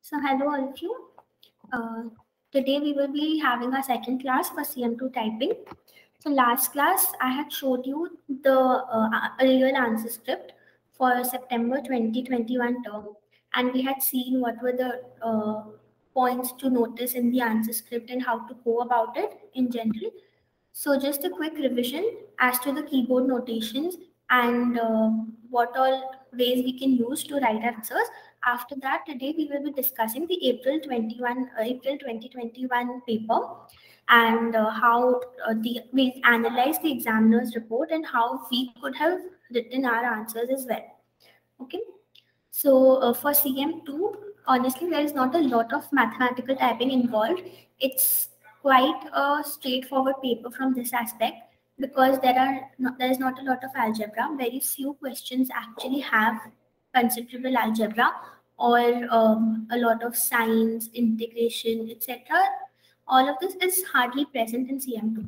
So hello all of you. Uh, Today we will be having our second class for CM2 typing. So last class I had showed you the real answer script for September 2021 term, and we had seen what were the points to notice in the answer script and how to go about it in general. So just a quick revision as to the keyboard notations and what all ways we can use to write answers. After that, today we will be discussing the April 2021 paper and how we'll analyze the examiner's report and how we could have written our answers as well. Okay. So for CM2, honestly, there is not a lot of mathematical typing involved. It's quite a straightforward paper from this aspect because there is not a lot of algebra. Very few questions actually have considerable algebra or a lot of sines, integration, etc. All of this is hardly present in CM2.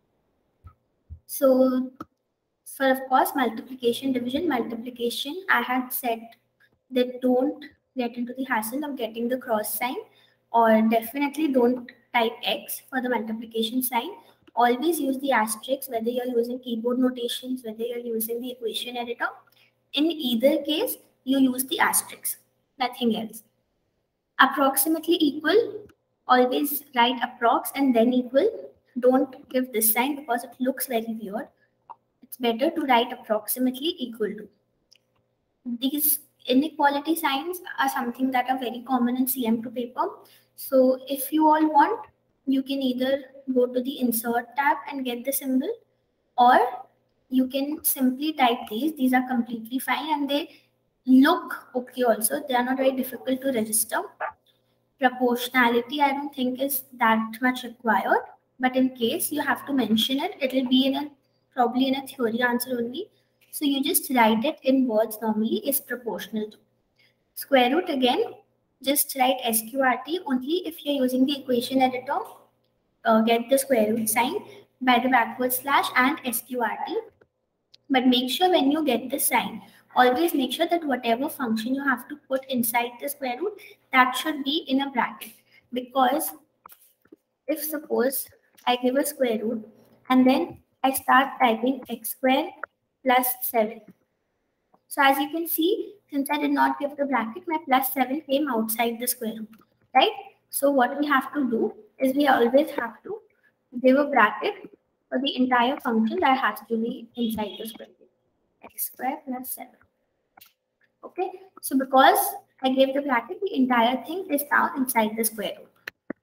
So for of course multiplication, division, multiplication, I had said that don't get into the hassle of getting the cross sign, or definitely don't type X for the multiplication sign. Always use the asterisk, whether you're using keyboard notations, whether you're using the equation editor. In either case, you use the asterisk, nothing else. Approximately equal, always write approx and then equal. Don't give this sign because it looks very weird. It's better to write approximately equal to. These inequality signs are something that are very common in CM2 paper. So if you all want, you can either go to the insert tab and get the symbol, or you can simply type these. These are completely fine and they look okay also. They are not very difficult to register. Proportionality, I don't think is that much required, but in case you have to mention it, it will be probably in a theory answer only. So you just write it in words normally is proportional to. Square root again, just write SQRT only if you're using the equation editor. Get the square root sign by the backward slash and SQRT. But make sure when you get the sign, always make sure that whatever function you have to put inside the square root, that should be in a bracket. Because if suppose I give a square root and then I start typing x square plus 7. So as you can see, since I did not give the bracket, my plus 7 came outside the square root, right? So what we have to do is we always have to give a bracket for the entire function that has to be inside the square root. X square plus 7. Okay, so because I gave the bracket, the entire thing is now inside the square root.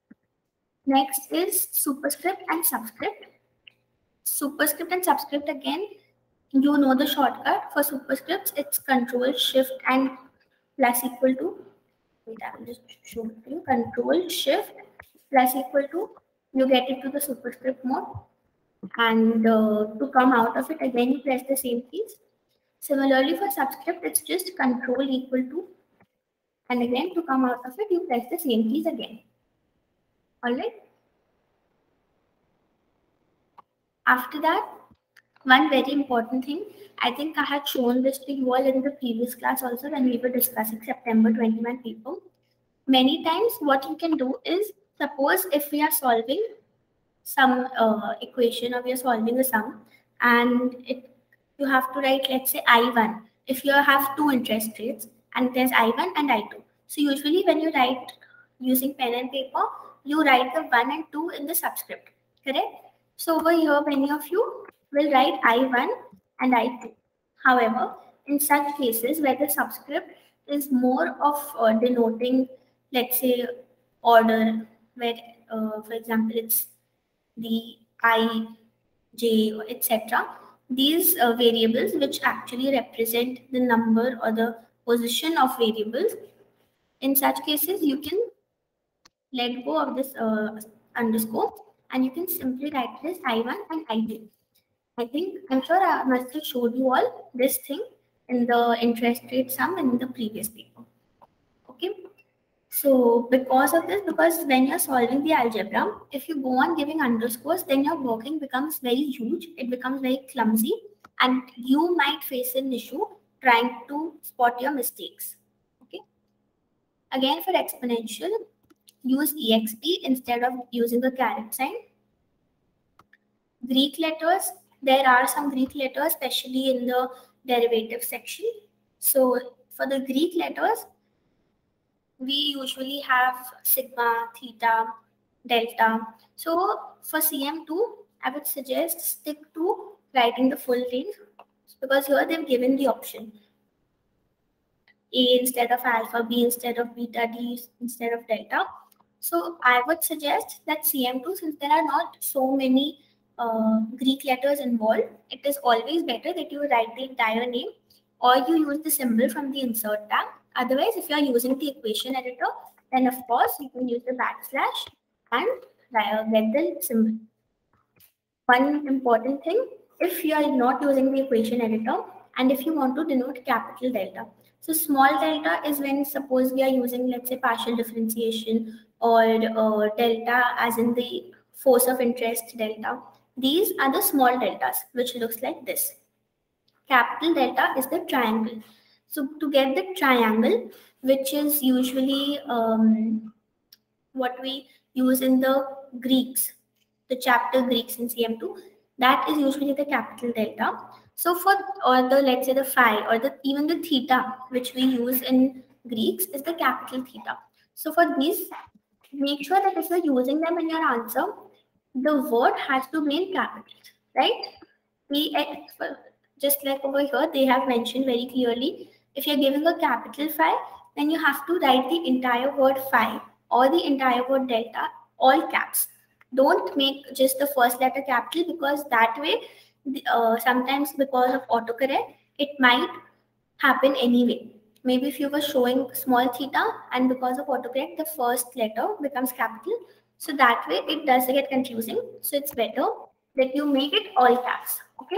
Next is superscript and subscript. Superscript and subscript, again, you know the shortcut. For superscripts, it's Control Shift and plus equal to. Wait, I will just show it to you. Control Shift plus equal to. You get it to the superscript mode, and to come out of it, again you press the same keys. Similarly, for subscript, it's just Control equal to, and again to come out of it, you press the same keys again. All right. After that, one very important thing, I think I had shown this to you all in the previous class also when we were discussing September 21 paper. Many times what you can do is, suppose if we are solving some equation or we are solving a sum and you have to write, let's say I1. If you have two interest rates and there's I1 and I2. So usually when you write using pen and paper, you write the 1 and 2 in the subscript, correct? So over here, many of you will write I1 and I2. However, in such cases where the subscript is more of denoting, let's say, order, where, for example, it's the I, J, etc. These variables, which actually represent the number or the position of variables, in such cases, you can let go of this underscore and you can simply write this I1 and I2. I'm sure I must have showed you all this thing in the interest rate sum in the previous paper. Okay. So because of this, because when you're solving the algebra, if you go on giving underscores, then your working becomes very huge. It becomes very clumsy and you might face an issue trying to spot your mistakes. Okay. Again, for exponential, use exp instead of using the caret sign. Greek letters, there are some Greek letters, especially in the derivative section. So for the Greek letters, we usually have sigma, theta, delta. So for CM2, I would suggest stick to writing the full range, because here they've given the option A instead of alpha, B instead of beta, D instead of delta. So I would suggest that CM2, since there are not so many Greek letters involved, it is always better that you write the entire name or you use the symbol from the insert tag. Otherwise, if you are using the equation editor, then of course you can use the backslash and get the symbol. One important thing, if you are not using the equation editor and if you want to denote capital delta. So small delta is when suppose we are using, let's say, partial differentiation or delta as in the force of interest delta. These are the small deltas, which looks like this. Capital delta is the triangle. So to get the triangle, which is usually what we use in the Greeks, the chapter Greeks in CM2, that is usually the capital delta. So for, or the, let's say the phi or the even the theta, which we use in Greeks, is the capital theta. So for these, make sure that if you're using them in your answer, the word has to be in capitals, right? Just like over here, they have mentioned very clearly, if you're giving a capital phi, then you have to write the entire word phi or the entire word delta, all caps. Don't make just the first letter capital, because that way, sometimes because of autocorrect, it might happen anyway. Maybe if you were showing small theta and because of autocorrect, the first letter becomes capital. So that way it does get confusing. So it's better that you make it all caps. Okay.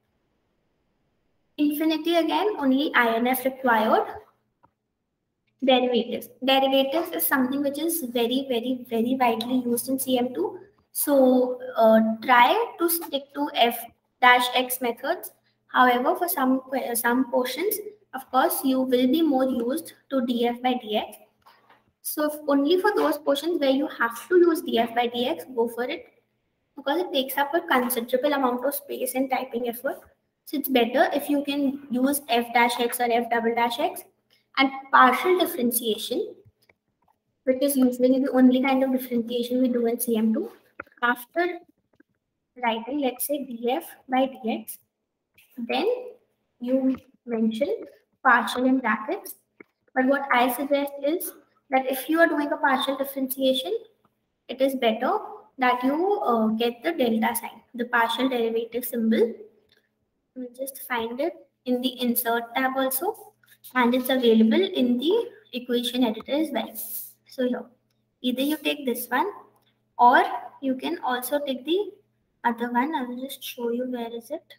Infinity again, only INF required. Derivatives. Derivatives is something which is very, very, very widely used in CM2. So try to stick to f-x methods. However, for some portions, of course, you will be more used to df by dx. So only for those portions where you have to use df by dx, go for it, because it takes up a considerable amount of space and typing effort. So it's better if you can use f-x or f-x. And partial differentiation, which is usually the only kind of differentiation we do in CM2. After writing, let's say, df by dx, then you mention partial in brackets. But what I suggest is that if you are doing a partial differentiation, it is better that you get the delta sign, the partial derivative symbol. You just find it in the insert tab also, and it's available in the equation editor as well. So here, either you take this one or you can also take the other one. I will just show you where is it.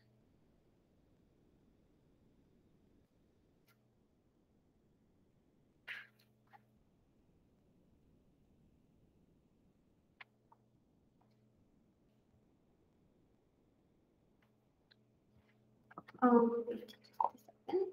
Wait a second.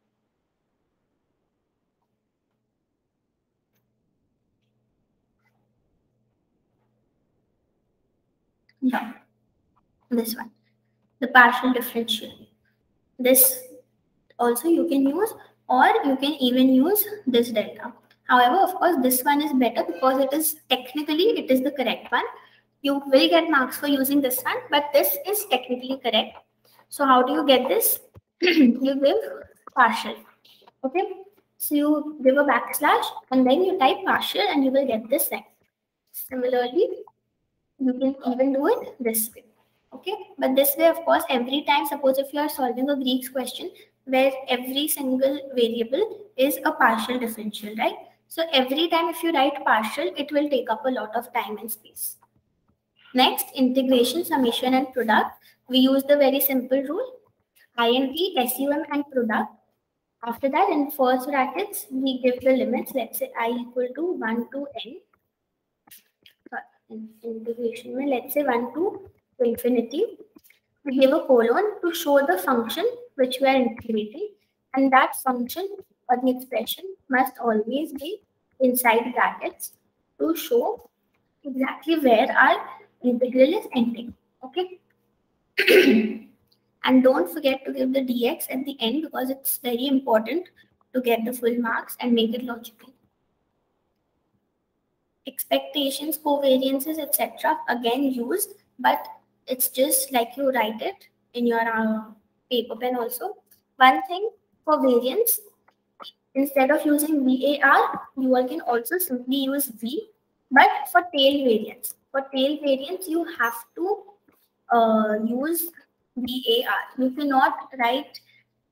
Yeah, this one, the partial differential. This also you can use, or you can even use this delta. However, of course, this one is better because it is technically, it is the correct one. You will get marks for using this one, but this is technically correct. So how do you get this? You give partial. Okay. So you give a backslash and then you type partial and you will get this sign. Similarly, you can even do it this way. Okay. But this way, of course, every time, suppose if you are solving a Greek question where every single variable is a partial differential, right? So every time if you write partial, it will take up a lot of time and space. Next, integration, summation, and product. We use the very simple rule, int, sum, and product. After that, in first brackets, we give the limits. Let's say I equal to 1 to n. Integration, let's say 1 to infinity. We give a colon to show the function which we are integrating. And that function or the expression must always be inside brackets to show exactly where our integral is ending. Okay. And don't forget to give the dx at the end because it's very important to get the full marks and make it logical. Expectations, covariances, etc. again used, but it's just like you write it in your paper pen also. One thing for variance, instead of using VAR, you all can also simply use V. But for tail variance, you have to use VAR. You cannot write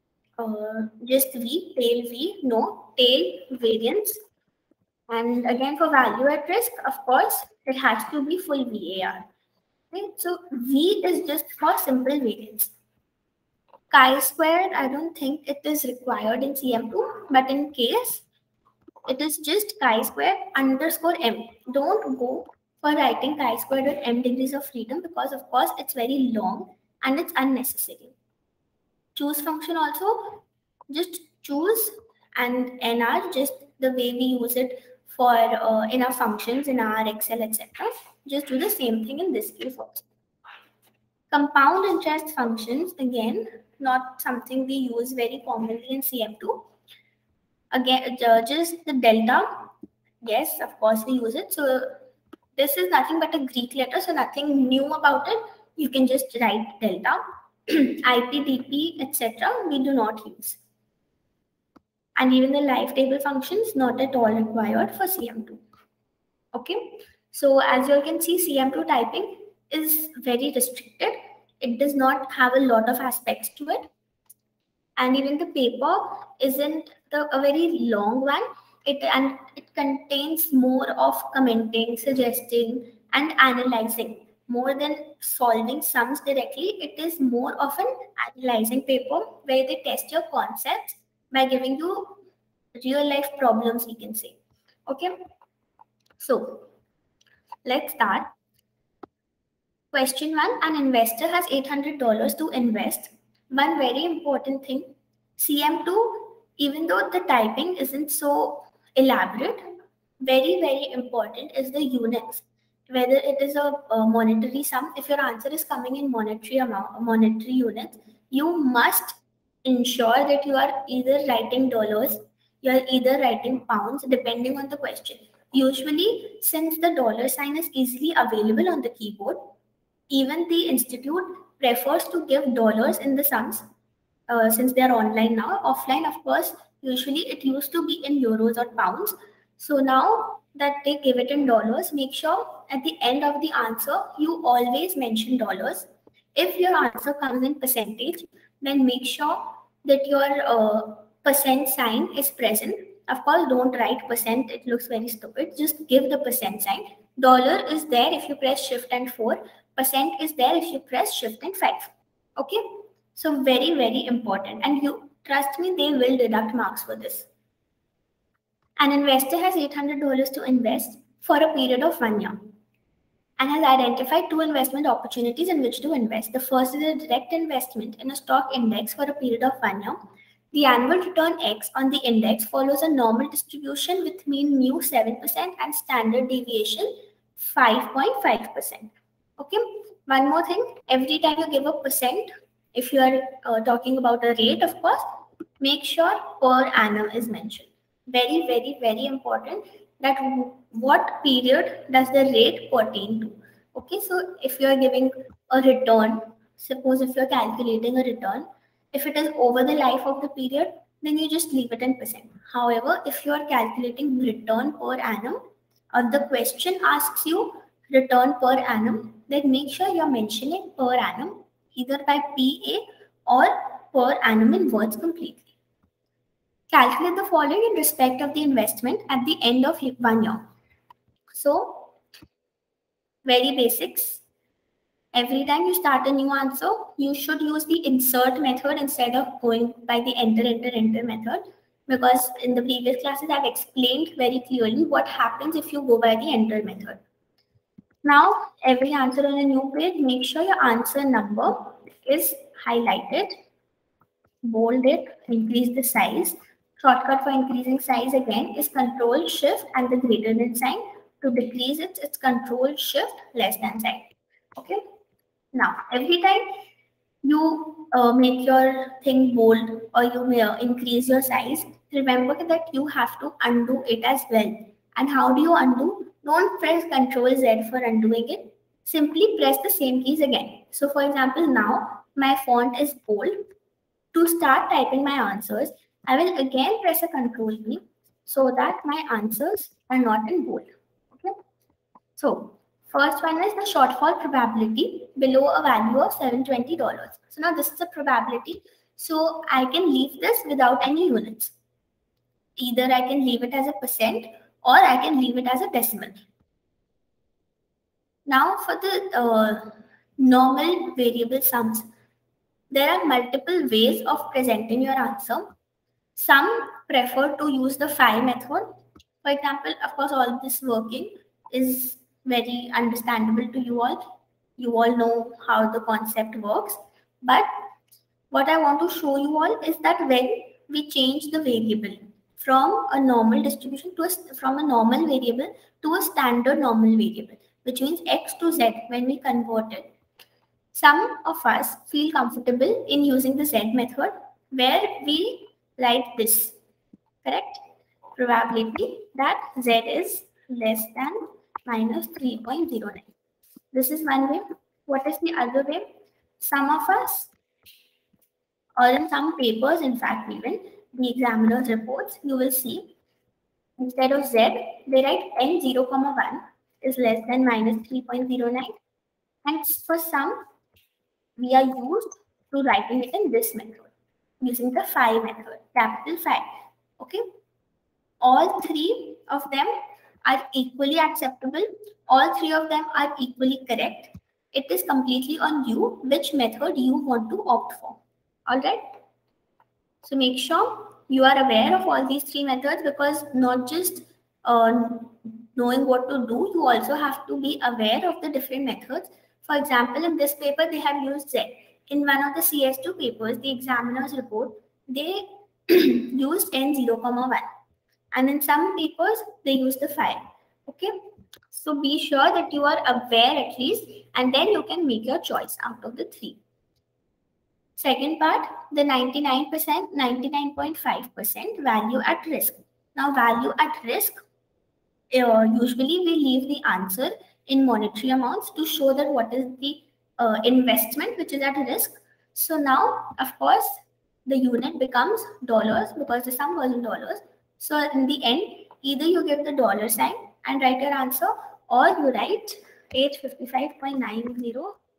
just V, tail V, no, tail variance. And again, for value at risk, of course, it has to be full VAR. Okay? So V is just for simple variance. Chi-squared, I don't think it is required in CM2, but in case, it is just chi-squared underscore M. Don't go for writing chi-squared with M degrees of freedom because, of course, it's very long and it's unnecessary. Choose function also, just choose, and NR, just the way we use it for in our functions, in our Excel, etc. Just do the same thing in this case also. Compound interest functions, again, not something we use very commonly in CM2. Again, just the delta. Yes, of course we use it. So this is nothing but a Greek letter, so nothing new about it. You can just write delta. IP, DP, etc. we do not use. And even the life table functions not at all required for CM2. Okay, so as you can see, CM2 typing is very restricted. It does not have a lot of aspects to it, and even the paper isn't a very long one. It contains more of commenting, suggesting, and analyzing. More than solving sums directly, it is more of an analyzing paper where they test your concepts by giving you real life problems, we can say. Okay, so let's start. Question 1, an investor has $800 to invest. One very important thing, CM2, even though the typing isn't so elaborate, very important is the units. Whether it is a monetary sum, if your answer is coming in monetary amount, monetary units, you must ensure that you are either writing dollars, you are either writing pounds, depending on the question. Usually, since the dollar sign is easily available on the keyboard, even the institute prefers to give dollars in the sums since they are online now. Offline, of course, usually it used to be in euros or pounds. So now that they give it in dollars, make sure at the end of the answer, you always mention dollars. If your answer comes in percentage, then make sure that your percent sign is present. Of course, don't write percent, it looks very stupid. Just give the percent sign. Dollar is there if you press shift and 4. Percent is there if you press shift and 5. Okay, so very important, and you trust me, they will deduct marks for this. An investor has $800 to invest for a period of 1 year and has identified 2 investment opportunities in which to invest. The first is a direct investment in a stock index for a period of 1 year. The annual return X on the index follows a normal distribution with mean mu 7% and standard deviation 5.5%. Okay, one more thing, every time you give a percent, if you are talking about a rate, of course, make sure per annum is mentioned. Very important that what period does the rate pertain to. Okay, so if you are giving a return, suppose if you are calculating a return, if it is over the life of the period, then you just leave it in percent. However, if you are calculating return per annum, or the question asks you return per annum, then make sure you're mentioning per annum either by PA or per annum in words completely. Calculate the following in respect of the investment at the end of 1 year. So, very basics. Every time you start a new answer, you should use the insert method instead of going by the enter method, because in the previous classes I've explained very clearly what happens if you go by the enter method. Now, every answer on a new page, make sure your answer number is highlighted, bold it, increase the size, Shortcut for increasing size again is Control Shift and the greater than sign. To decrease it, it's Control Shift less than sign. Okay. Now, every time you make your thing bold or you may increase your size, remember that you have to undo it as well. And how do you undo? Don't press Control Z for undoing it. Simply press the same keys again. So for example, now my font is bold. To start typing my answers, I will again press a Control key so that my answers are not in bold. Okay. So first one is the shortfall probability below a value of $720. So now this is a probability. So I can leave this without any units. Either I can leave it as a percent or I can leave it as a decimal. Now for the normal variable sums, there are multiple ways of presenting your answer. Some prefer to use the phi method. For example, of course, all this working is very understandable to you all. You all know how the concept works. But what I want to show you all is that when we change the variable from a normal distribution to from a normal variable to a standard normal variable, which means x to z, when we convert it, some of us feel comfortable in using the z method where we write this, correct? Probability that z is less than minus 3.09. This is one way. What is the other way? Some of us, or in some papers, in fact, even the examiner's reports, you will see instead of z, they write n0, 1 is less than minus 3.09. And for some, we are used to writing it in this method, using the phi method, capital Phi. Okay. All three of them are equally acceptable. All three of them are equally correct. It is completely on you which method you want to opt for. All right. So make sure you are aware of all these three methods, because not just knowing what to do, you also have to be aware of the different methods. For example, in this paper, they have used Z. In one of the CS2 papers, the examiner's report, they used N0, 1. And in some papers, they use the phi. Okay. So be sure that you are aware at least, and then you can make your choice out of the three. Second part, the 99%, 99.5% value at risk. Now, value at risk, usually we leave the answer in monetary amounts to show that what is the investment which is at risk. So now, of course, the unit becomes dollars because the sum was in dollars. So in the end, either you give the dollar sign and write your answer, or you write $855.90.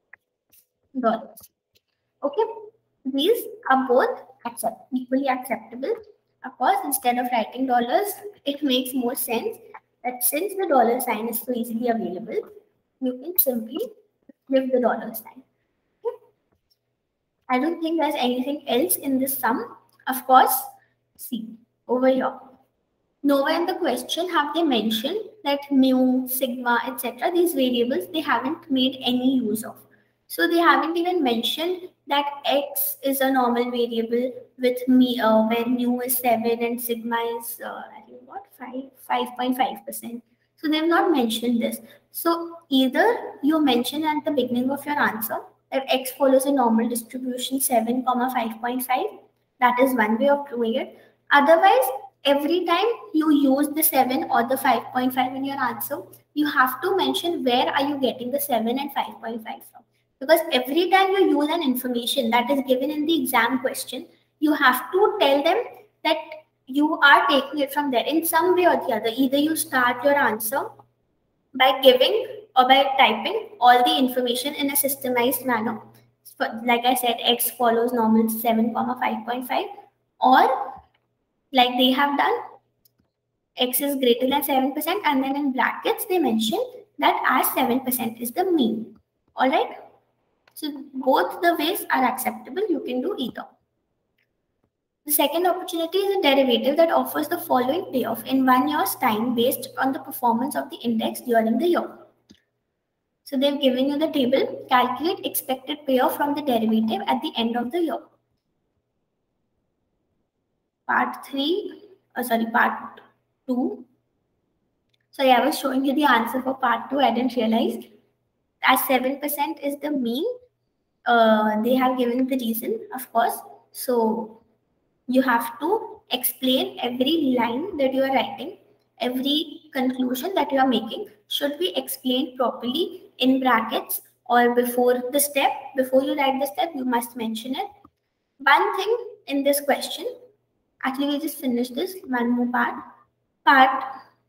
Okay, these are both equally acceptable. Of course, instead of writing dollars, it makes more sense that since the dollar sign is so easily available, you can simply give the dollar sign. Okay? I don't think there's anything else in this sum. Of course, see over here. Nowhere in the question have they mentioned that mu, sigma, etc. These variables they haven't made any use of. So they haven't even mentioned that x is a normal variable with me where mu is 7 and sigma is I think what 5.5%. So they've not mentioned this. So either you mention at the beginning of your answer that x follows a normal distribution 7, 5.5. That is one way of doing it. Otherwise, every time you use the 7 or the 5.5 in your answer, you have to mention where are you getting the 7 and 5.5 from. Because every time you use an information that is given in the exam question, you have to tell them that you are taking it from there in some way or the other. Either you start your answer by giving or by typing all the information in a systemized manner. Like I said, x follows normal 7, 5.5, or like they have done, x is greater than 7%, and then in brackets they mention that as 7% is the mean. All right. So both the ways are acceptable. You can do either. The second opportunity is a derivative that offers the following payoff in 1 year's time based on the performance of the index during the year. So they've given you the table. Calculate expected payoff from the derivative at the end of the year. part 2. Sorry, I was showing you the answer for part 2. I didn't realize. As 7% is the mean, they have given the reason, of course. So you have to explain every line that you are writing, every conclusion that you are making should be explained properly in brackets, or before you write the step, you must mention it. One thing in this question, actually, we just finished this, one more part.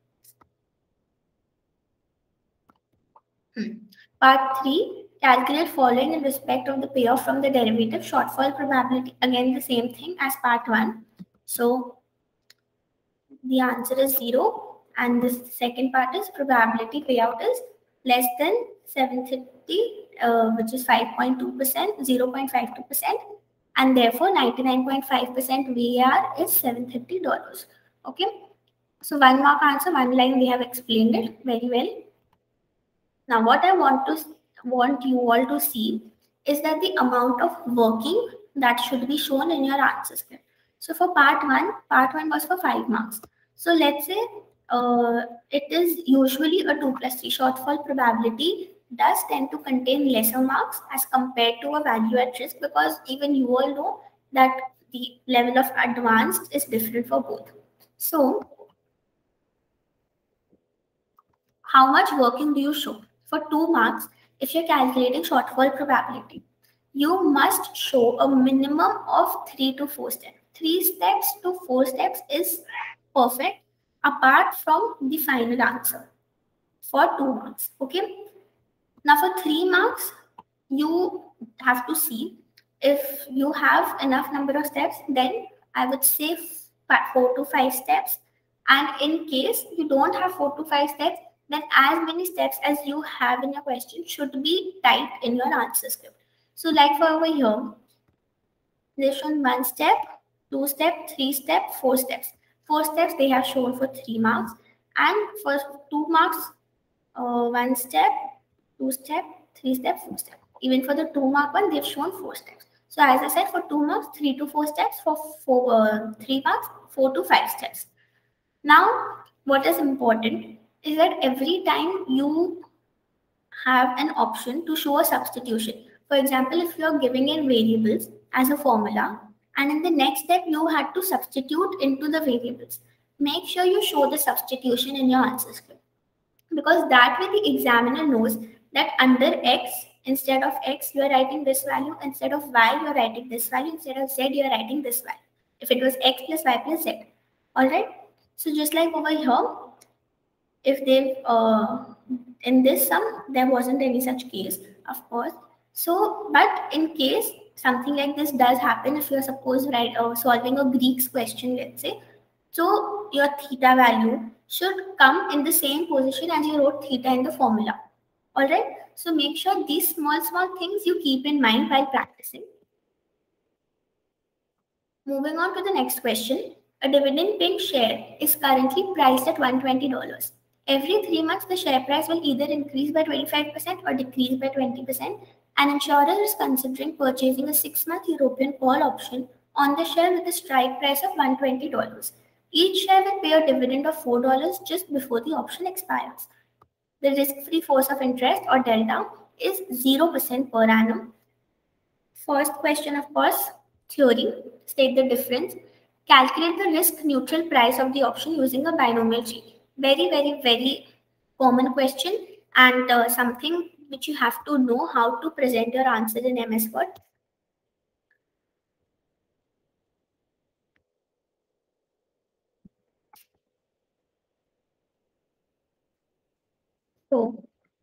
Part 3, calculate following in respect of the payoff from the derivative shortfall probability. Again, the same thing as part 1. So the answer is 0. And this second part is probability payout is less than 730, which is 5.2%, 0.52%. And therefore, 99.5% VAR is $730. Okay. So 1 mark answer, 1 line, we have explained it very well. Now, what I want you all to see is that the amount of working that should be shown in your answer script. So for part 1 was for 5 marks. So let's say it is usually a 2 plus 3 shortfall probability does tend to contain lesser marks as compared to a value at risk, because even you all know that the level of advanced is different for both. So how much working do you show? For 2 marks, if you're calculating shortfall probability, you must show a minimum of 3 to 4 steps. 3 steps to 4 steps is perfect, apart from the final answer for 2 marks. Okay. Now for 3 marks, you have to see if you have enough number of steps, then I would say 4 to 5 steps. And in case you don't have 4 to 5 steps, then as many steps as you have in your question should be typed in your answer script. So like for over here, they've shown 1 step, 2 step, 3 step, 4 steps. 4 steps they have shown for 3 marks, and for 2 marks, 1 step, 2 step, 3 step, 4 step. Even for the 2 mark one, they've shown 4 steps. So as I said, for 2 marks, 3 to 4 steps. For 3 marks, 4 to 5 steps. Now, what is important is that every time you have an option to show a substitution. For example, if you are giving in variables as a formula, and in the next step you had to substitute into the variables, make sure you show the substitution in your answer script, because that way the examiner knows that under x, instead of x you are writing this value, instead of y you are writing this value, instead of z you are writing this value, if it was x plus y plus z. All right. So just like over here, if they in this sum there wasn't any such case, of course. So but in case something like this does happen, if you're suppose solving a Greek's question, let's say, so your theta value should come in the same position as you wrote theta in the formula. All right. So make sure these small things you keep in mind while practicing. Moving on to the next question. A dividend-paying share is currently priced at $120. Every 3 months, the share price will either increase by 25% or decrease by 20%. An insurer is considering purchasing a 6-month European call option on the share with a strike price of $120. Each share will pay a dividend of $4 just before the option expires. The risk-free force of interest, or delta, is 0% per annum. First question, of course, theory. State the difference. Calculate the risk-neutral price of the option using a binomial tree. Very common question, and something which you have to know how to present your answer in MS Word. So,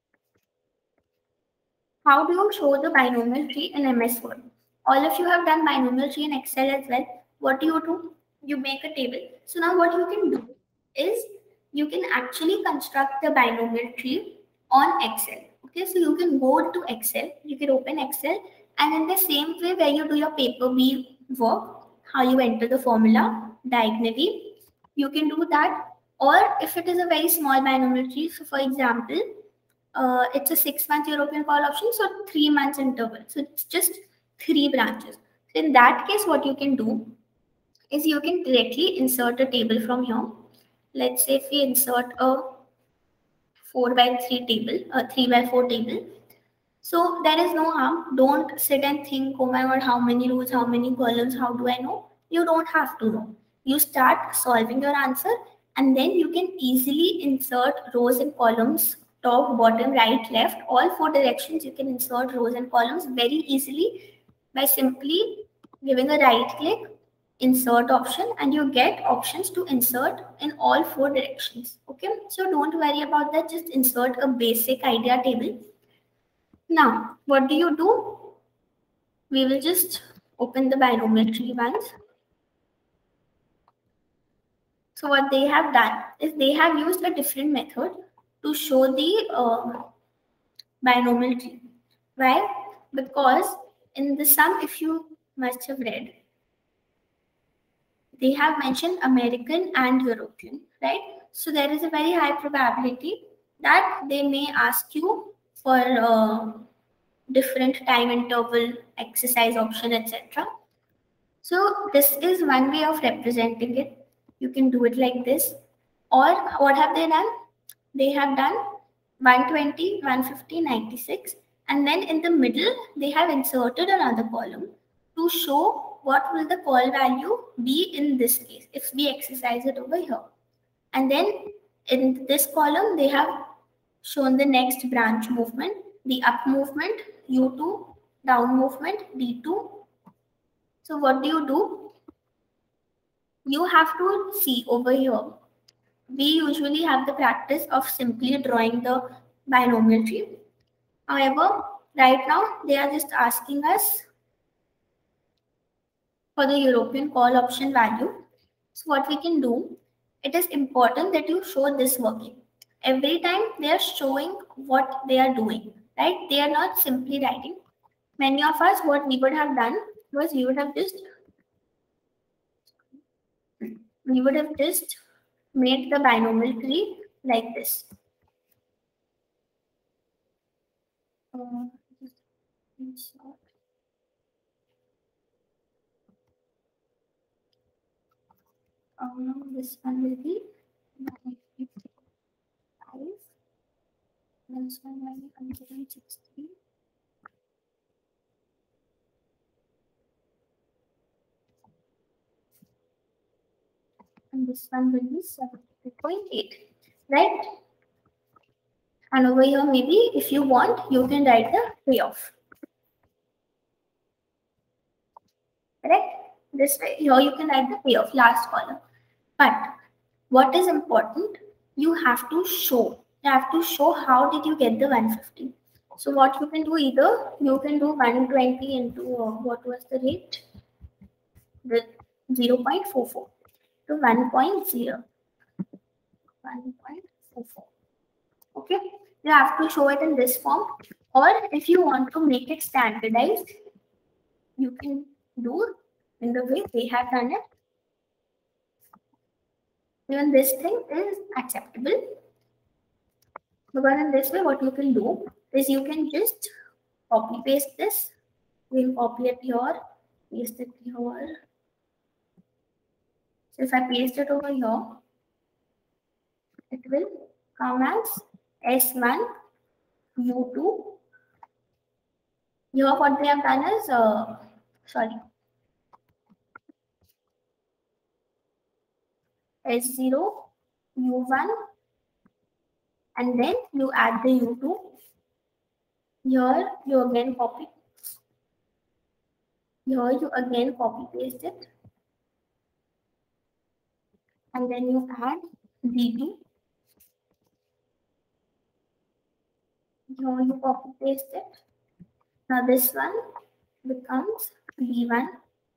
how do you show the binomial tree in MS Word? All of you have done binomial tree in Excel as well. What do? You make a table. So now what you can do is you can actually construct the binomial tree on Excel. Okay, so you can go to Excel, you can open Excel, and in the same way where you do your paper B work, how you enter the formula diagonally, you can do that. Or if it is a very small binomial tree, so for example, it's a 6-month European call option, so 3 months interval. So it's just 3 branches. So in that case, what you can do is you can directly insert a table from here. Let's say if we insert a 4 by 3 table, a 3 by 4 table. So there is no harm. Don't sit and think, oh my god, how many rows, how many columns, how do I know? You don't have to know. You start solving your answer and then you can easily insert rows and columns, top, bottom, right, left, all 4 directions. You can insert rows and columns very easily by simply giving a right click, insert option, and you get options to insert in all 4 directions. Okay, so don't worry about that. Just insert a basic idea table. Now, what do? We will just open the binomial tree once. So what they have done is they have used a different method to show the binomial tree. Why? Because in the sum, if you must have read, they have mentioned American and European, right? So there is a very high probability that they may ask you for different time interval, exercise option, etc. So this is one way of representing it. You can do it like this. Or what have they done? They have done 120, 150, 96. And then in the middle, they have inserted another column to show what will the call value be in this case if we exercise it over here. And then in this column, they have shown the next branch movement, the up movement, U2, down movement, D2. So what do? You have to see over here. We usually have the practice of simply drawing the binomial tree. However, right now they are just asking us for the European call option value. So what we can do, it is important that you show this working. Every time they are showing what they are doing, right? They are not simply writing. Many of us, what we would have done was we would have just made the binomial tree like this. This one will be 955. This one will be 160. And this one will be 72.8, right? And over here, maybe if you want, you can write the payoff. Correct? This way, here you can write the payoff, last column. But what is important, you have to show. You have to show how did you get the 150. So what you can do, either you can do 120 into what was the rate? The 0.44 to 1.0. 1.44. Okay, you have to show it in this form, or if you want to make it standardized, you can do in the way they have done it. Even this thing is acceptable. Because in this way, what you can do is you can just copy paste this. We'll copy it here, paste it here. So if I paste it over here, it will come as S1, U2. Here what they have done is, S0, U1, and then you add the U2. Here you again copy. Here you again copy paste it. And then you add D2. Here you copy paste it. Now this one becomes B1.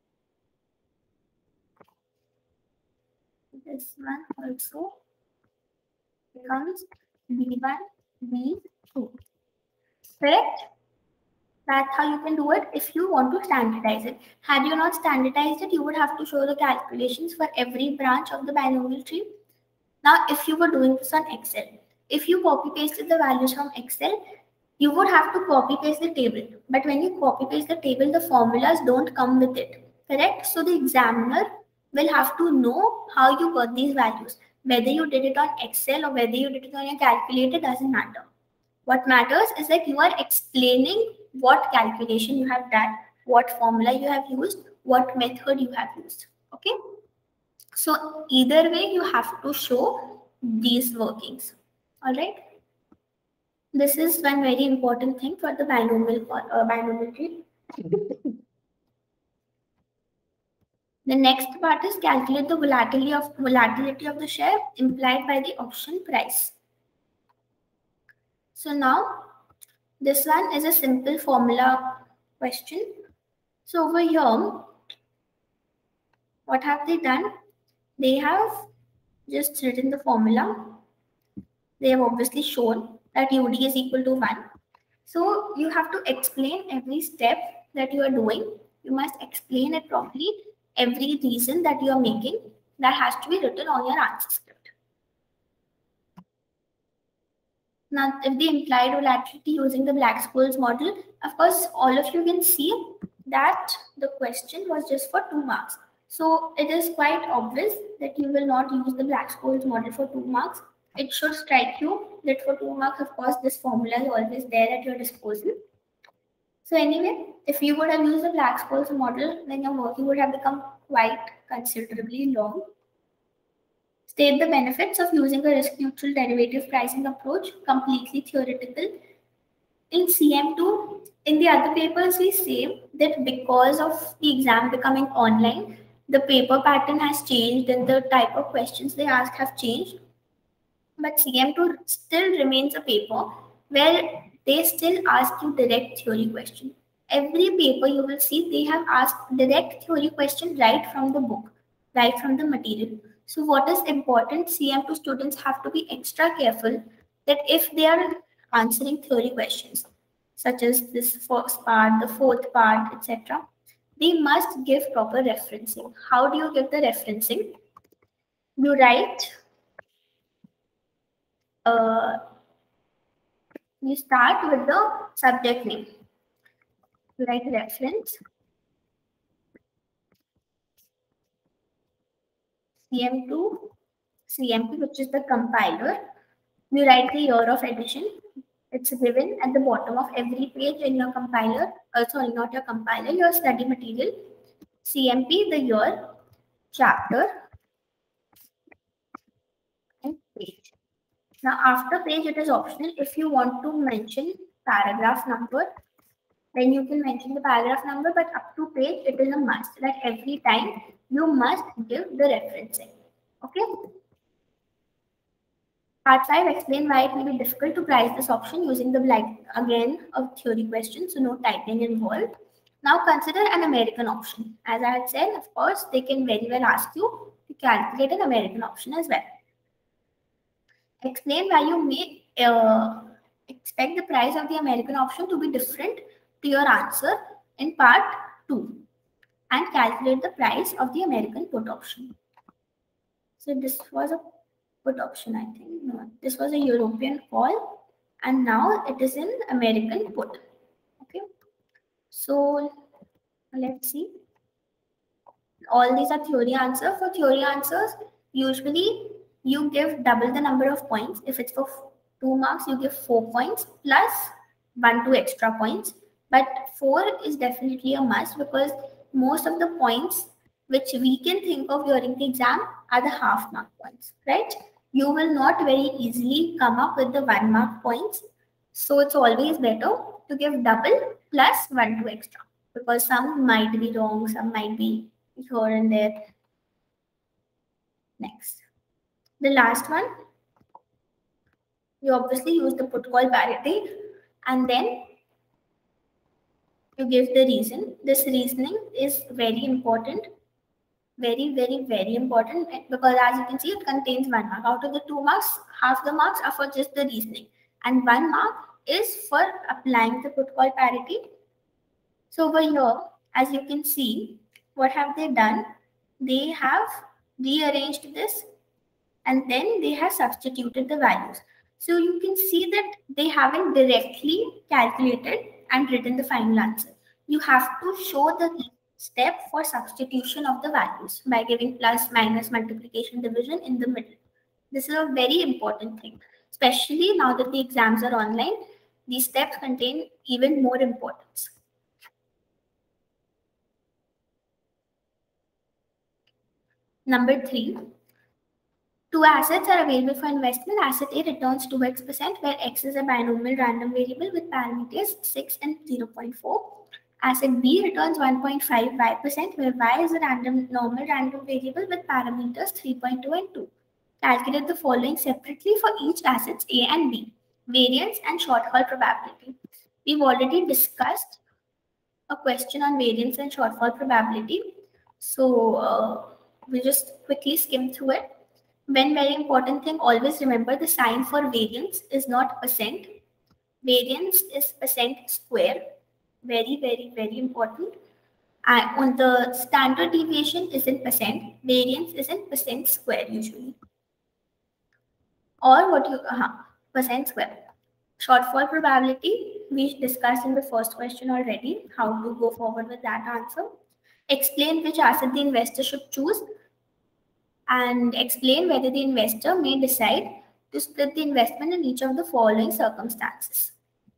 This one also becomes B1, B2. Correct? That's how you can do it if you want to standardize it. Had you not standardized it, you would have to show the calculations for every branch of the binomial tree. Now, if you were doing this on Excel, if you copy pasted the values from Excel, you would have to copy paste the table. But when you copy paste the table, the formulas don't come with it. Correct? So the examiner will have to know how you got these values. Whether you did it on Excel or whether you did it on your calculator doesn't matter. What matters is that you are explaining what calculation you have done, what formula you have used, what method you have used. Okay. So either way, you have to show these workings. All right. This is one very important thing for the binomial tree. The next part is calculate the volatility of the share implied by the option price. So now this one is a simple formula question. So over here, what have they done? They have just written the formula. They have obviously shown that UD is equal to 1. So you have to explain every step that you are doing. You must explain it properly. Every reason that you are making, that has to be written on your answer script. Now, if the implied volatility using the Black-Scholes model, of course, all of you can see that the question was just for 2 marks. So it is quite obvious that you will not use the Black-Scholes model for 2 marks. It should strike you that for 2 marks, of course, this formula is always there at your disposal. So anyway, if you would have used the Black-Scholes model, then your working would have become quite considerably long. State the benefits of using a risk-neutral derivative pricing approach, completely theoretical. In CM2, in the other papers, we say that because of the exam becoming online, the paper pattern has changed and the type of questions they ask have changed. But CM2 still remains a paper where they still ask you direct theory question. Every paper you will see, they have asked direct theory question right from the book, right from the material. So what is important, CM2 students have to be extra careful that if they are answering theory questions, such as this first part, the fourth part, etc., they must give proper referencing. How do you give the referencing? You write, you start with the subject name. You write reference, CM2, CMP, which is the compiler. You write the year of edition. It's given at the bottom of every page in your compiler. Sorry, not your compiler, your study material. CMP, the year, chapter, and page. Now, after page, it is optional. If you want to mention paragraph number, then you can mention the paragraph number, but up to page, it is a must that every time you must give the referencing. Okay. Part 5, explain why it may be difficult to price this option using the again a theory question, so no typing involved. Now consider an American option. As I had said, of course, they can very well ask you to calculate an American option as well. Explain why you may expect the price of the American option to be different to your answer in part 2 and calculate the price of the American put option. So this was a put option, I think. No, this was a European call and now it is in American put. Okay. So let's see. All these are theory answers. For theory answers, usually you give double the number of points. If it's for 2 marks, you give 4 points plus 1 2 extra points. But 4 is definitely a must because most of the points which we can think of during the exam are the half mark points, right? You will not very easily come up with the 1 mark points. So it's always better to give double plus 1 2 extra because some might be wrong, some might be here and there. Next. The last one, you obviously use the put call parity and then you give the reason. This reasoning is very important. Very, very, very important because as you can see, it contains 1 mark. Out of the 2 marks, half the marks are for just the reasoning and 1 mark is for applying the put call parity. So over here, as you can see, what have they done? They have rearranged this and then they have substituted the values. So you can see that they haven't directly calculated and written the final answer. You have to show the step for substitution of the values by giving plus, minus, multiplication, division in the middle. This is a very important thing, especially now that the exams are online. These steps contain even more importance. Number 3, two assets are available for investment. Asset A returns 2x%, where x is a binomial random variable with parameters 6 and 0.4. Asset B returns 1.5y%, where y is a normal random variable with parameters 3.2 and 2. Calculate the following separately for each assets A and B: variance and shortfall probability. We've already discussed a question on variance and shortfall probability. So we just quickly skim through it. One very important thing, always remember the sign for variance is not percent. Variance is percent square. Very, very, very important. And on the standard deviation is in percent. Variance is in percent square usually. Or what you, percent square. Shortfall probability, we discussed in the first question already, how to go forward with that answer. Explain which asset the investor should choose, and explain whether the investor may decide to split the investment in each of the following circumstances.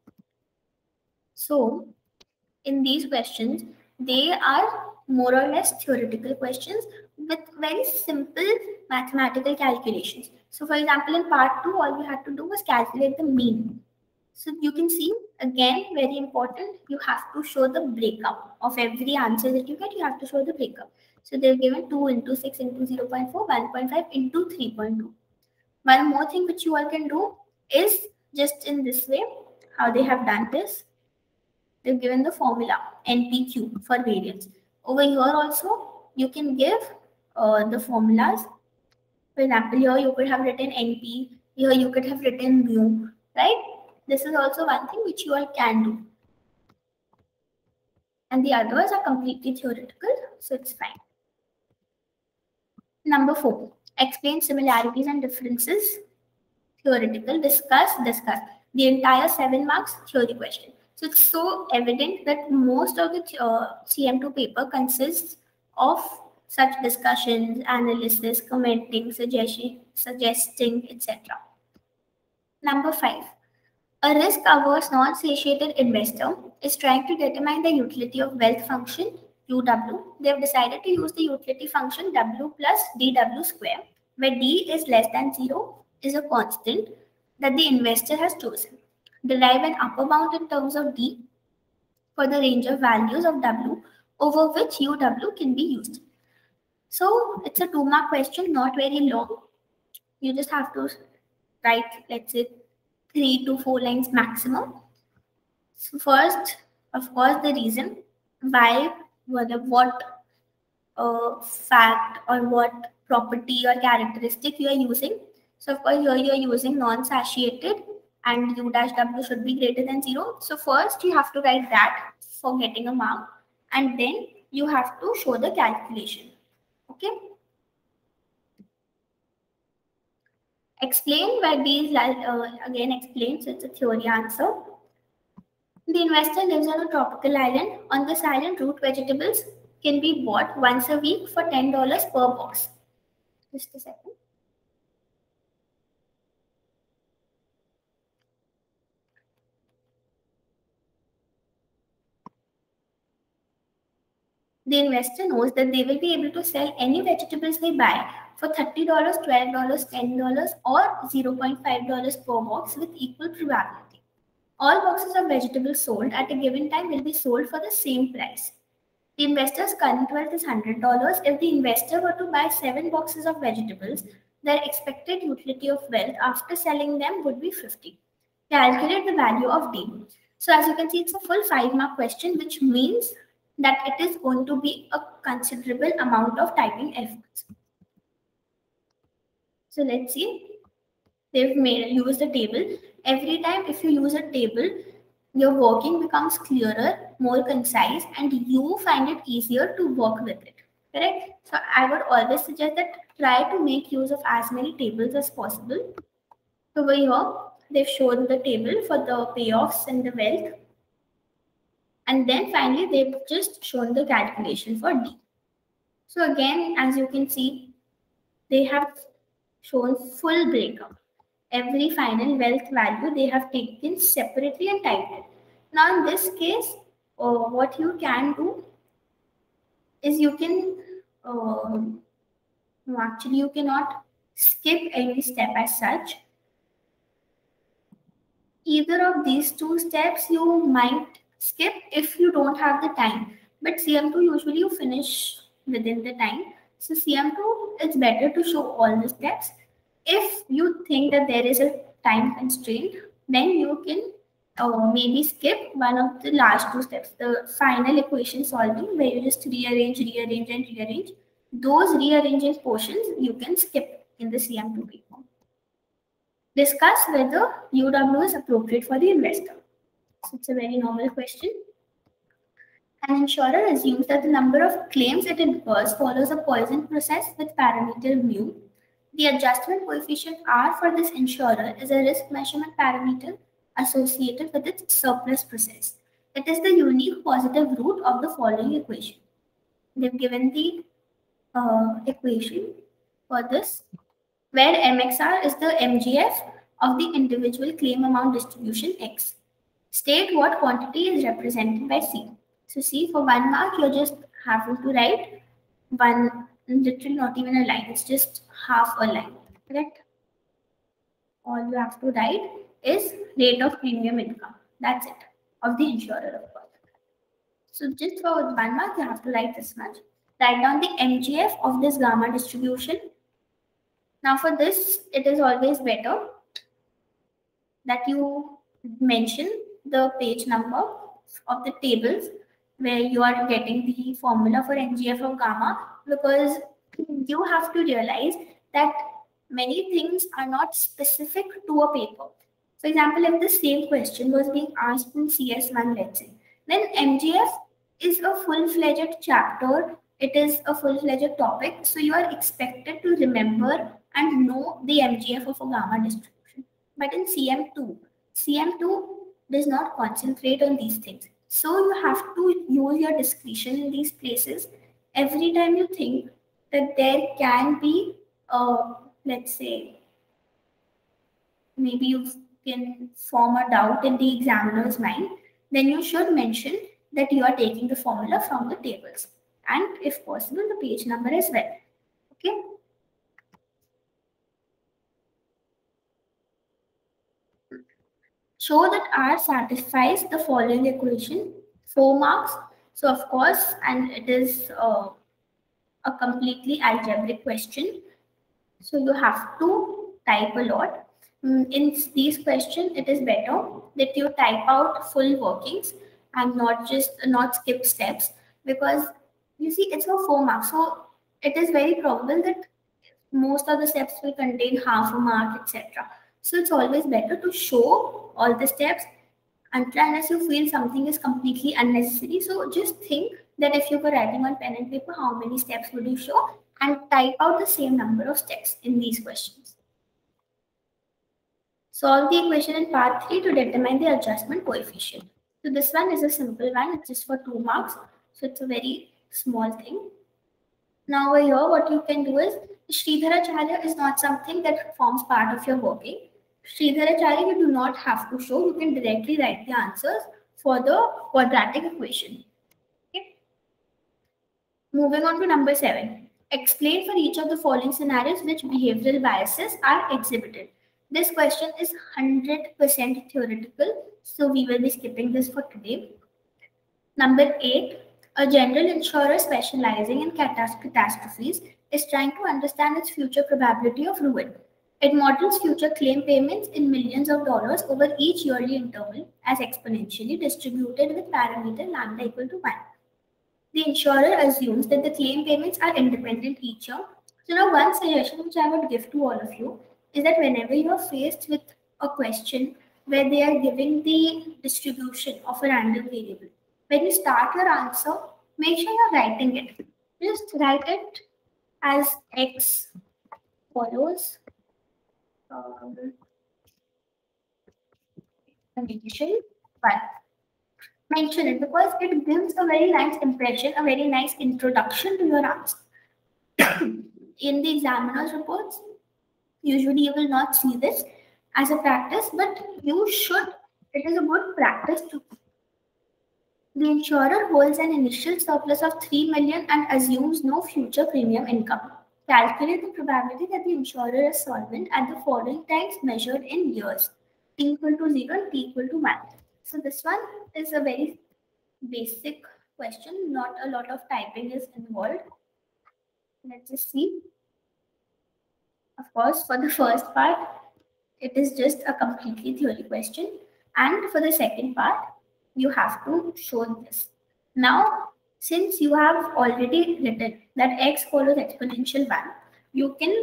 So, in these questions, they are more or less theoretical questions with very simple mathematical calculations. So, for example, in part 2, all we had to do was calculate the mean. So you can see, again, very important, you have to show the breakup of every answer that you get. You have to show the breakup. So they're given 2 into 6 into 0.4, 1.5 into 3.2. One more thing which you all can do is just in this way, how they have done this. They've given the formula NPQ for variance. Over here also, you can give the formulas. For example, here you could have written NP, here you could have written mu, right? This is also one thing which you all can do. And the others are completely theoretical, so it's fine. Number 4, explain similarities and differences. Theoretical, discuss. The entire 7 marks theory question. So it's so evident that most of the CM2 paper consists of such discussions, analysis, commenting, suggesting, etc. Number 5, a risk-averse, non-satiated investor is trying to determine the utility of wealth function, UW. They have decided to use the utility function W plus DW square, where D is less than 0, is a constant that the investor has chosen. Derive an upper bound in terms of D for the range of values of W over which UW can be used. So it's a 2-mark question, not very long. You just have to write, let's say, 3 to 4 lines maximum. So first, of course, the reason why, what fact or what property or characteristic you are using. So of course, here you are using non-satiated and U dash W should be greater than 0. So first you have to write that for getting a mark, and then you have to show the calculation. Okay. Explain why B is again explain, so it's a theory answer. The investor lives on a tropical island. On this island, root vegetables can be bought once a week for $10 per box. Just a second. The investor knows that they will be able to sell any vegetables they buy for $30, $12, $10, or $0.5 per box with equal probability. All boxes of vegetables sold at a given time will be sold for the same price. The investor's current wealth is $100. If the investor were to buy 7 boxes of vegetables, their expected utility of wealth after selling them would be 50. Calculate the value of D. So as you can see, it's a full 5-mark question, which means that it is going to be a considerable amount of typing efforts. So let's see. They've used a table. Every time if you use a table, your working becomes clearer, more concise, and you find it easier to work with it. Correct? So I would always suggest that try to make use of as many tables as possible. So over here, they've shown the table for the payoffs and the wealth. And then finally, they've just shown the calculation for D. So again, as you can see, they have shown full breakup. Every final wealth value they have taken separately and typed it. Now in this case, what you can do is you can, no, actually you cannot skip any step as such. Either of these two steps you might skip if you don't have the time. But CM2 usually you finish within the time. So CM2 it's better to show all the steps. If you think that there is a time constraint, then you can maybe skip one of the last two steps, the final equation solving, where you just rearrange, rearrange, and rearrange. Those rearranging portions you can skip in the CM2 paper. Discuss whether UW is appropriate for the investor. So it's a very normal question. An insurer assumes that the number of claims it incurs follows a Poisson process with parameter mu. The adjustment coefficient R for this insurer is a risk measurement parameter associated with its surplus process. It is the unique positive root of the following equation. They've given the equation for this, where MXR is the MGF of the individual claim amount distribution X. State what quantity is represented by C. So C, for 1 mark, you're just having to write one, literally not even a line, it's just half a line, correct? All you have to write is rate of premium income. That's it, of the insurer, of course. So just for 1 mark, you have to write this much. Write down the MGF of this gamma distribution. Now for this, it is always better that you mention the page number of the tables where you are getting the formula for MGF of gamma, because you have to realize that many things are not specific to a paper. For example, if the same question was being asked in CS1, let's say, then MGF is a full-fledged chapter, it is a full-fledged topic, so you are expected to remember and know the MGF of a gamma distribution. But in CM2 does not concentrate on these things. So you have to use your discretion in these places. Every time you think that there can be, let's say, maybe you can form a doubt in the examiner's mind, then you should mention that you are taking the formula from the tables. And if possible, the page number as well. Okay. Show that R satisfies the following equation, 4 marks. So of course, and it is a completely algebraic question. So you have to type a lot. In these questions, it is better that you type out full workings and not skip steps, because you see it's for 4 marks. So it is very probable that most of the steps will contain half a mark, etc. So it's always better to show all the steps until unless you feel something is completely unnecessary. So just think that if you were writing on pen and paper, how many steps would you show, and type out the same number of steps in these questions. Solve the equation in part 3 to determine the adjustment coefficient. So this one is a simple one, it's just for 2 marks. So it's a very small thing. Now over here, what you can do is, Sridharacharya is not something that forms part of your working. Sridharacharya you do not have to show, you can directly write the answers for the quadratic equation. Okay. Moving on to number 7. Explain for each of the following scenarios which behavioral biases are exhibited. This question is 100% theoretical, so we will be skipping this for today. Number 8. A general insurer specializing in catastrophes is trying to understand its future probability of ruin. It models future claim payments in millions of dollars over each yearly interval as exponentially distributed with parameter lambda equal to 1. The insurer assumes that the claim payments are independent each year. So now one suggestion which I would give to all of you is that whenever you are faced with a question where they are giving the distribution of a random variable, when you start your answer, make sure you're writing it. Just write it as X follows. Condition 1. mention it because it gives a very nice impression, a very nice introduction to your answer. In the examiner's reports, usually you will not see this as a practice, but you should. It is a good practice to. The insurer holds an initial surplus of 3 million and assumes no future premium income. Calculate the probability that the insurer is solvent at the following times measured in years: t equal to 0 and t equal to 1. So this one is a very basic question, not a lot of typing is involved. Let's just see. Of course, for the first part, it is just a completely theory question. And for the second part, you have to show this. Now, since you have already written that x follows exponential 1, you can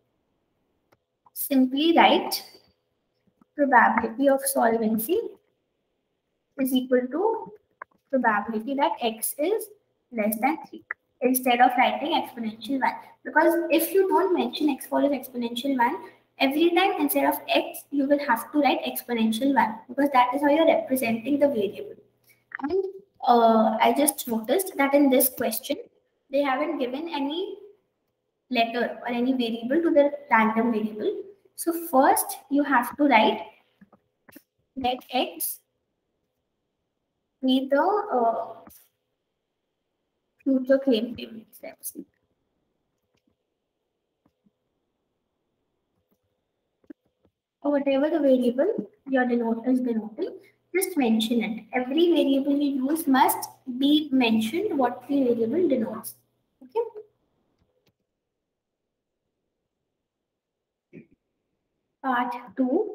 simply write probability of solvency is equal to probability that x is less than 3 instead of writing exponential 1. Because if you don't mention x follows exponential 1, every time instead of x, you will have to write exponential 1 because that is how you're representing the variable. And I just noticed that in this question, they haven't given any letter or any variable to the random variable. So first you have to write let x be the future claim payment steps. Or whatever the variable your denoter is denoting, just mention it. Every variable you use must be mentioned what the variable denotes. Okay. Part 2.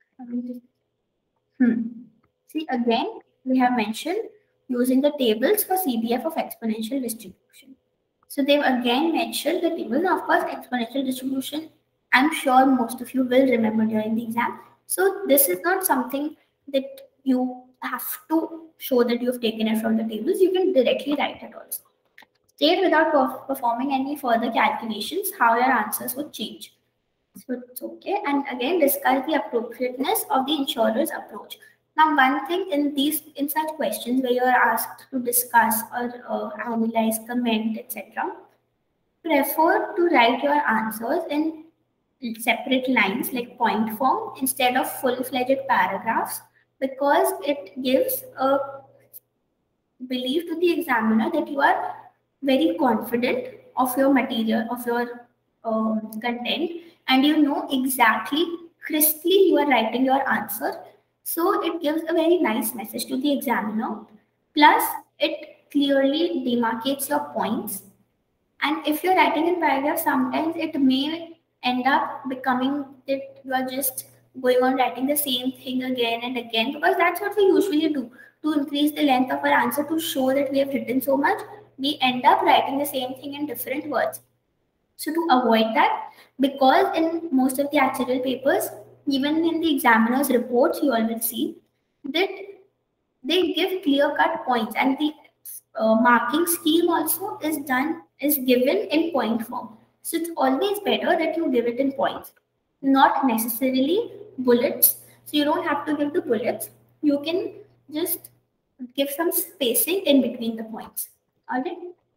See, again, we have mentioned using the tables for CDF of exponential distribution. So they've again mentioned the table. Now, of course, exponential distribution, I'm sure most of you will remember during the exam. So this is not something that you have to show that you've taken it from the tables. You can directly write it also. State without performing any further calculations how your answers would change. So it's okay. And again, discuss the appropriateness of the insurer's approach. Now, one thing in such questions where you are asked to discuss or analyze, comment, etc., prefer to write your answers in separate lines like point form instead of full-fledged paragraphs because it gives a belief to the examiner that you are very confident of your material, of your content, and you know exactly crisply you are writing your answer. So it gives a very nice message to the examiner. Plus, it clearly demarcates your points. And if you're writing in paragraph, sometimes it may end up becoming that you are just going on writing the same thing again and again because that's what we usually do to increase the length of our answer to show that we have written so much. We end up writing the same thing in different words. So to avoid that, because in most of the actuarial papers, even in the examiner's reports, you always see that they give clear-cut points, and the marking scheme also is given in point form. So it's always better that you give it in points, not necessarily bullets. So you don't have to give the bullets. You can just give some spacing in between the points. All right.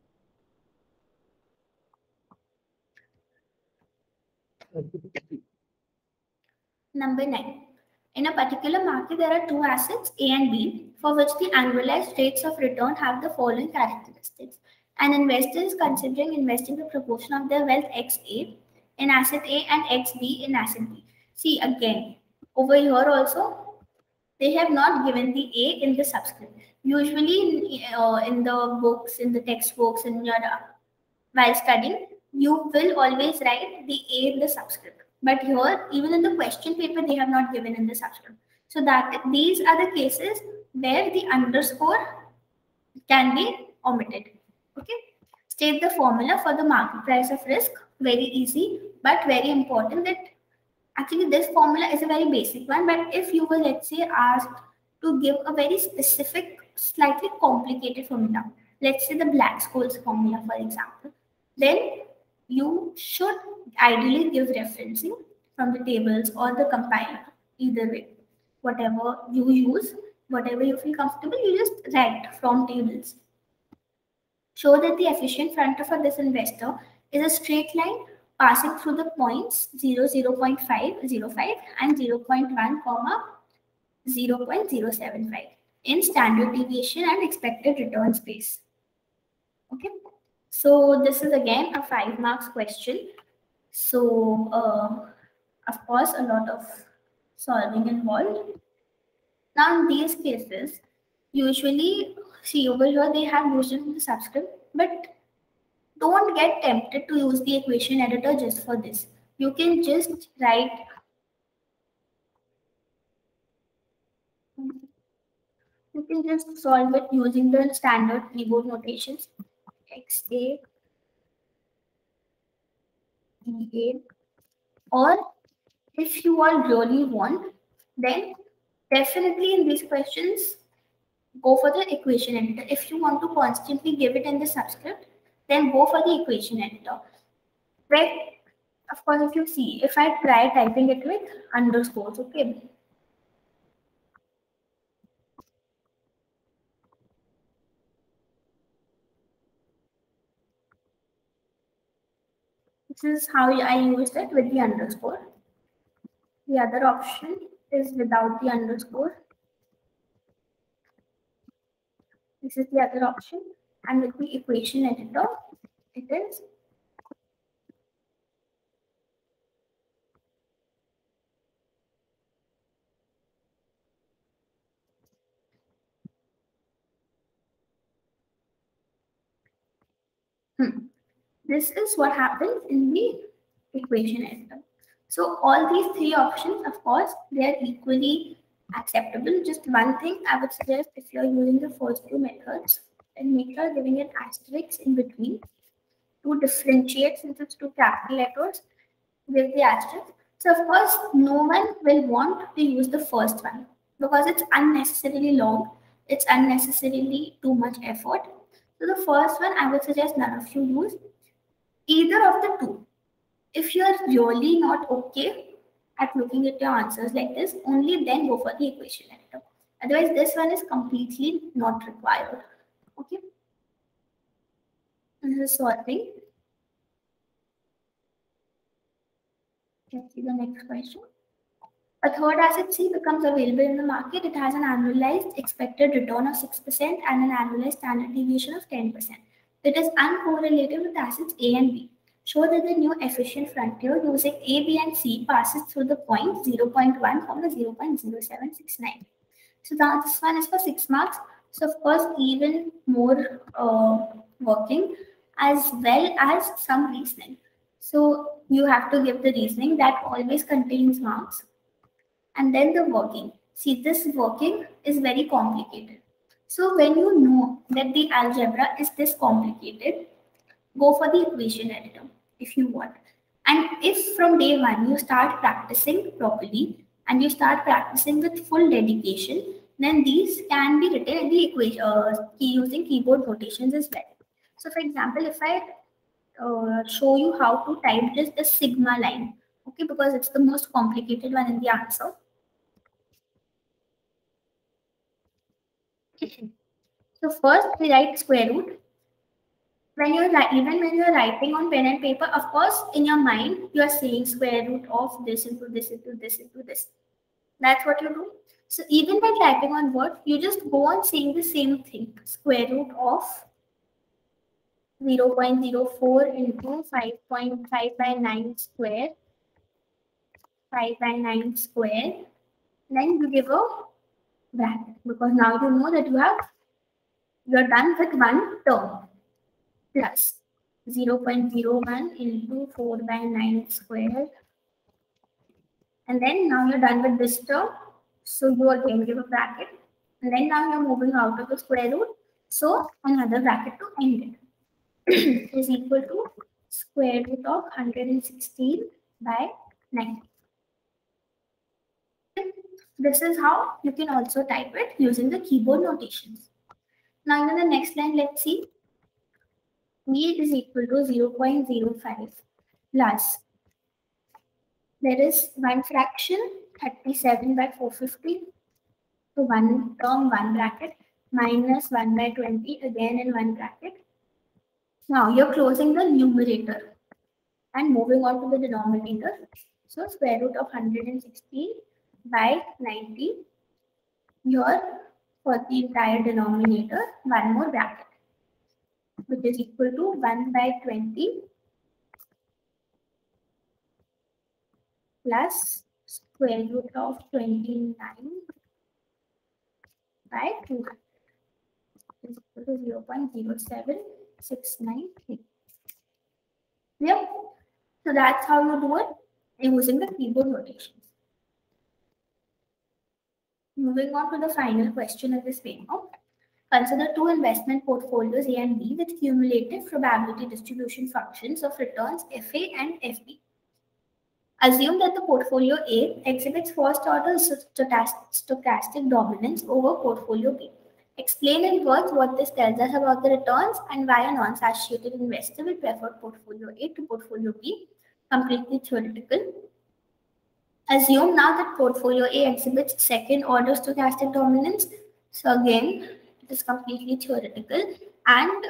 Number 9. In a particular market, there are two assets, A and B, for which the annualized rates of return have the following characteristics. An investor is considering investing the proportion of their wealth XA in asset A and XB in asset B. See, again, over here also, they have not given the A in the subscript. Usually, in the books, in the textbooks, in your while studying, you will always write the A in the subscript. But here, even in the question paper, they have not given in the subscript. So that these are the cases where the underscore can be omitted. Okay. State the formula for the market price of risk. Very easy, but very important that actually this formula is a very basic one. But if you were, let's say, asked to give a very specific, slightly complicated formula, let's say the Black-Scholes formula, for example, then you should ideally give referencing from the tables or the compiler, either way, whatever you use. whatever you feel comfortable, you just write from tables. Show that the efficient front of this investor is a straight line passing through the points 0, 0.505 and 0.1, 0.075 in standard deviation and expected return space. Okay, so this is again a 5 marks question. So of course a lot of solving involved. Now in these cases, usually see over here they have used it in the subscript, but don't get tempted to use the equation editor just for this. You can just write, you can just solve it using the standard keyboard notations. XA, EA, or if you all really want, then definitely in these questions, go for the equation editor. If you want to constantly give it in the subscript, then go for the equation editor. Right? Of course, if you see, if I try typing it with underscores, okay. This is how I used it with the underscore. The other option is without the underscore. This is the other option. And with the equation editor, it is this is what happens in the equation editor. So all these three options, of course, they are equally acceptable. Just one thing I would suggest, if you're using the first two methods, then make sure giving an asterisk in between to differentiate, since it's two capital letters with the asterisk. So of course, no one will want to use the first one because it's unnecessarily long. It's unnecessarily too much effort. So the first one, I would suggest none of you use either of the two. If you're really not okay at looking at your answers like this, only then go for the equation editor. Otherwise, this one is completely not required. Okay. This is solving. Let's see the next question. A third asset C becomes available in the market. It has an annualized expected return of 6% and an annualized standard deviation of 10%. It is uncorrelated with assets A and B. Show that the new efficient frontier using A, B, and C passes through the point 0.1, 0.0769. So this one is for 6 marks. So of course, even more working as well as some reasoning. So you have to give the reasoning that always contains marks. And then the working. See, this working is very complicated. So when you know that the algebra is this complicated, go for the equation editor if you want. And if from day one you start practicing properly and you start practicing with full dedication, then these can be written in the equation using keyboard notations as well. So for example, if I show you how to type this the sigma line, okay, because it's the most complicated one in the answer. So first we write square root. When you're even when you're writing on pen and paper, of course, in your mind you are saying square root of this into this into this into this. That's what you do. So even by typing on Word, you just go on saying the same thing. Square root of 0.04 into 5.5 by 9 square, 5 by 9 square. Then you give a bracket because now you know that you're done with one term. Plus 0.01 into 4 by 9 square. And then now you're done with this term. So you again give a bracket. And then now you're moving out of the square root. So another bracket to end it is equal to square root of 116 by 9. This is how you can also type it using the keyboard notations. Now in the next line, let's see. V is equal to 0.05 plus there is one fraction 37 by 450 So one term, one bracket, minus 1 by 20 again in one bracket. Now you're closing the numerator and moving on to the denominator. So square root of 160 by 90. Here for the entire denominator, one more bracket, which is equal to 1 by 20 plus square root of 29 by 200 is equal to 0.07693. Yep. So that's how you do it using the keyboard notations. Moving on to the final question of this paper. Consider two investment portfolios A and B with cumulative probability distribution functions of returns FA and FB. Assume that the portfolio A exhibits first order stochastic dominance over portfolio B. Explain in words what this tells us about the returns and why a non-satiated investor will prefer portfolio A to portfolio B. Completely theoretical. Assume now that portfolio A exhibits second order stochastic dominance. So again, it is completely theoretical. And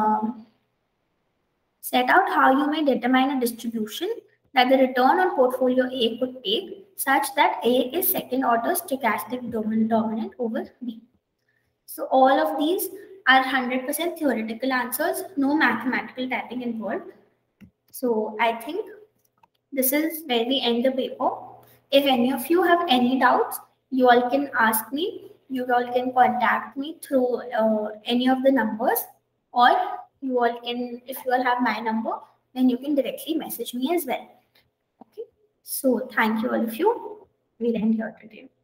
set out how you may determine a distribution that the return on portfolio A could take such that A is second order stochastic dominant over B. So all of these are 100% theoretical answers, no mathematical typing involved. So I think this is where we end the paper. If any of you have any doubts, you all can ask me. You all can contact me through any of the numbers, or you all can, if you all have my number, then you can directly message me as well. Okay. So thank you all of you. We'll end here today.